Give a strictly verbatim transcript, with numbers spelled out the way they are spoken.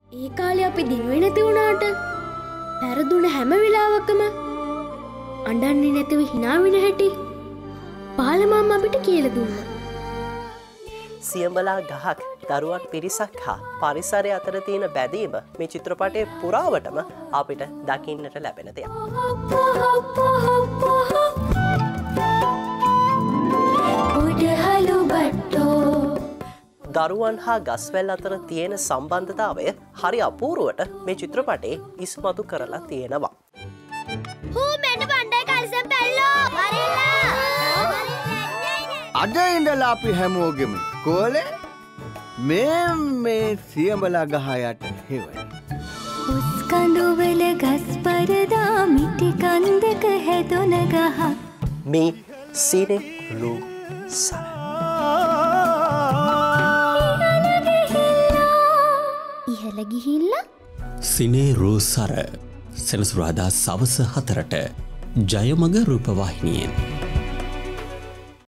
ඒ කාලේ අපි දිනුවේ නැති වුණාට පෙරදුන හැම වෙලාවකම අඬන්නේ නැතිව hina වෙන හැටි පාලමම් අපිට කියලා දුන්නා. සියඹලා ගහක් දරුවක් පිරිසක් හා පරිසරය අතර තියෙන බැඳීම මේ චිත්‍රපටයේ පුරාවටම අපිට දකින්නට ලැබෙන දෙයක්. දරුවන් හා ගස්වැල් අතර තියෙන සම්බන්ධතාවය හරි අපූර්වට මේ චිත්‍රපටයේ ඉස්මතු කරලා තියෙනවා. අද ඉඳලා අපි හැමෝගෙම කෝලේ මේ මේ සියඹලා ගහ යට හෙවයි. උස්කඳුවල ගස් පරදා මිටි කන්දක හැදුන ගහ මේ සිනේ රූ සර. ඉහළ ගිහිල්ලා සිනේ රූ සර සෙනසුරාදා සවස හතරට ජයමග රූපවාහිනියෙන්